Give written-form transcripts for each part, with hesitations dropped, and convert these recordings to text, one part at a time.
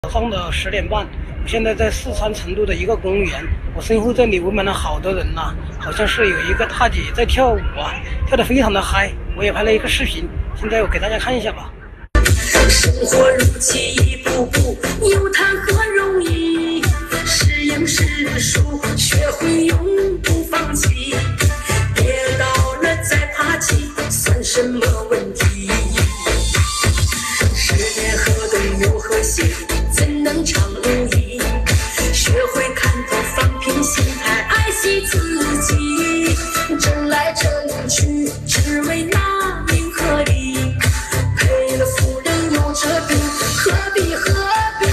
早上的10点半，我现在在四川成都的一个公园，我身后这里围满了好多人呐、好像是有一个大姐在跳舞啊，跳得非常的嗨，我也拍了一个视频，现在我给大家看一下吧。 生活如棋，一步步有谈何容易？是赢是输，学会永不放弃。跌倒了再爬起，算什么问题？十年河东有何险？怎能长如意？学会看透，放平心态，爱惜自己。争来争去，只为那名和利。赔了夫人又折兵，何必何必？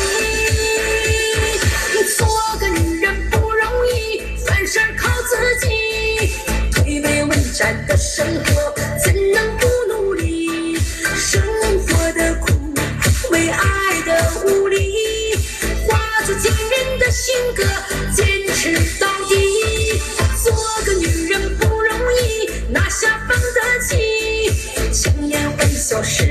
做个女人不容易，凡事靠自己。推杯问盏的生活，怎能不努力？生活的苦，为爱的无力，化作惊人的性格，坚持到底。做个女人不容易，拿下放得起，强颜欢笑是